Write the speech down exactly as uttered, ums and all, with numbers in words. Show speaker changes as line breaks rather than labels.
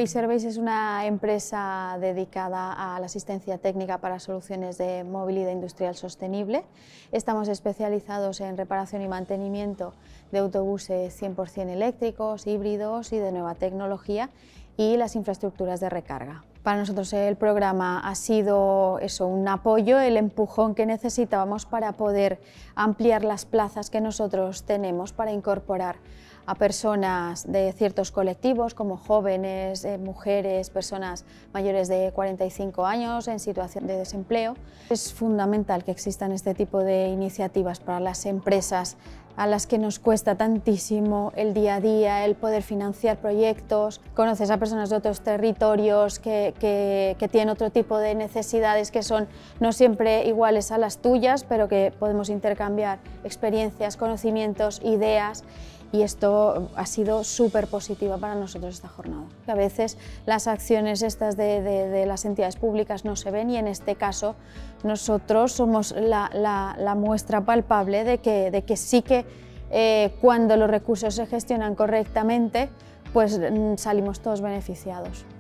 Movisurveys es una empresa dedicada a la asistencia técnica para soluciones de movilidad industrial sostenible. Estamos especializados en reparación y mantenimiento de autobuses cien por cien eléctricos, híbridos y de nueva tecnología, y las infraestructuras de recarga. Para nosotros el programa ha sido eso, un apoyo, el empujón que necesitábamos para poder ampliar las plazas que nosotros tenemos para incorporar a personas de ciertos colectivos como jóvenes, eh, mujeres, personas mayores de cuarenta y cinco años en situación de desempleo. Es fundamental que existan este tipo de iniciativas para las empresas a las que nos cuesta tantísimo el día a día, el poder financiar proyectos. Conoces a personas de otros territorios que, que, que tienen otro tipo de necesidades que son no siempre iguales a las tuyas, pero que podemos intercambiar experiencias, conocimientos, ideas. Y esto ha sido súper positiva para nosotros esta jornada. A veces las acciones estas de, de, de las entidades públicas no se ven, y en este caso nosotros somos la, la, la muestra palpable de que, de que sí que eh, cuando los recursos se gestionan correctamente, pues salimos todos beneficiados.